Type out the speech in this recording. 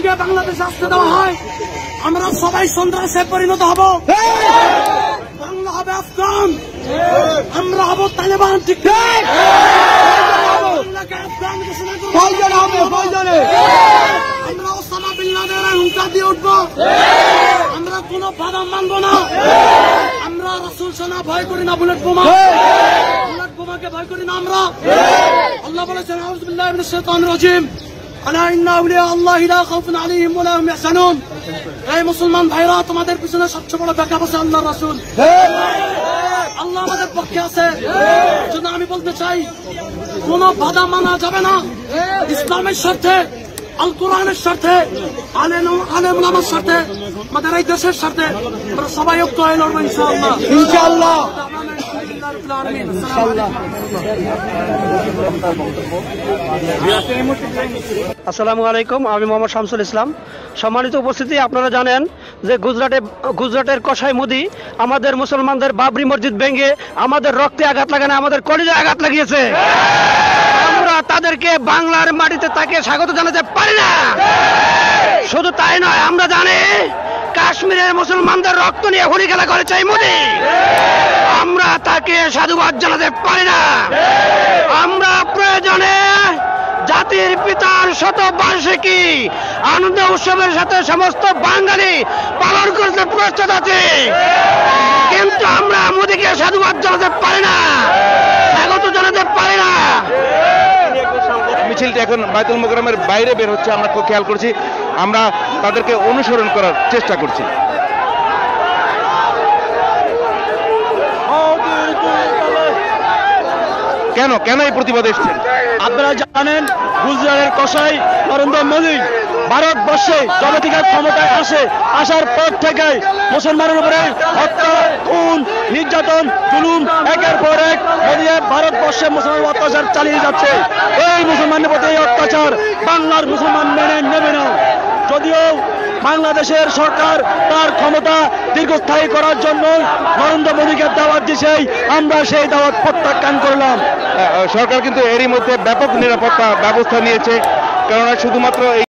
মোদীকে বাংলাদেশে আসতে দেওয়া হয়, আমরা সবাই সন্ত্রাসে পরিণত হব। বাংলা হবে আফগান, আমরা হব তালেবান। ঠিক আমরা ওসামা বিন লাদেনের হুঙ্কার দিয়ে উঠবো। আমরা কোন বাধা মানব না। আমরা রাসূল সেনা ভয় করি না, বুলেট বোমাকে ভয় করি না আমরা। আল্লাহ বলেছেন আউযু বিল্লাহি মিনাশ শাইতানির রাজিম, আলা ইন্না আউলিয়া আল্লাহি লা খাউফুন আলাইহিম ওয়া লা হুম ইয়াহজানুন। এই মুসলমান ভাইরা, তোমাদের পিছনে সবচেয়ে বড় ব্যাকআপ আছে আল্লাহর রাসূল। আল্লাহ আমাদের পক্ষে আছে। জন্য আমি বলতে চাই, কোন বাধা মানা যাবে না। ইসলামের স্বার্থে, আল কোরআনের স্বার্থে, আলেম ওলামার স্বার্থে, আমাদের এই দেশের স্বার্থে আমরা সবাই ঐক্য হয়ে লড়বো ইনশাআল্লাহ। ইনশাআল্লাহ। আসসালামু আলাইকুম, আমি মোহাম্মদ শামসুল ইসলাম। সম্মানিত উপস্থিতি, আপনারা জানেন যে গুজরাটের কসাই মোদি আমাদের মুসলমানদের বাবরি মসজিদ ভেঙে আমাদের রক্তে আঘাত লাগানো, আমাদের কলিজায় আঘাত লাগিয়েছে। আমরা তাদেরকে বাংলার মাটিতে তাকে স্বাগত জানাতে পারি না। শুধু তাই নয়, আমরা জানি কাশ্মীরের মুসলমানদের রক্ত নিয়ে হোলি খেলা করেছে এই মোদি। আমরা তাকে সাধুবাদ জানাতে পারি না। আমরা প্রয়োজনে জাতির পিতার শতবার্ষিকী আনন্দ উৎসবের সাথে সমস্ত বাঙালি পালন করতে প্রস্তুত আছি, কিন্তু আমরা মোদিকে সাধুবাদ জানাতে পারি না, স্বাগত জানাতে পারি না। মিছিলটি এখন বায়তুল মোকাররমের বাইরে বের হচ্ছে, আমরা খুব খেয়াল করছি। আমরা তাদেরকে অনুসরণ করার চেষ্টা করছি। কেন কেন এই প্রতিবাদ এসছেন? আপনারা জানেন, গুজরাটের কসাই নরেন্দ্র মোদী ভারতবর্ষে যবে থেকে ক্ষমতায় আসার পর থেকে মুসলমানের উপরে হত্যা, খুন, নির্যাতন, জুলুম একের পর এক মোদী ভারতবর্ষে মুসলমান অত্যাচার চালিয়ে যাচ্ছে। এই মুসলমানের প্রতি এই অত্যাচার বাংলার মুসলমান মেনে নেবে না। যদিও বাংলাদেশের সরকার তার ক্ষমতা দীর্ঘস্থায়ী করার জন্য নরেন্দ্র মোদীকে দাওয়াত দিয়েছে, আমরা সেই দাওয়াত প্রত্যাখ্যান করলাম। সরকার কিন্তু এরই মধ্যে ব্যাপক নিরাপত্তা ব্যবস্থা নিয়েছে, কেননা শুধুমাত্র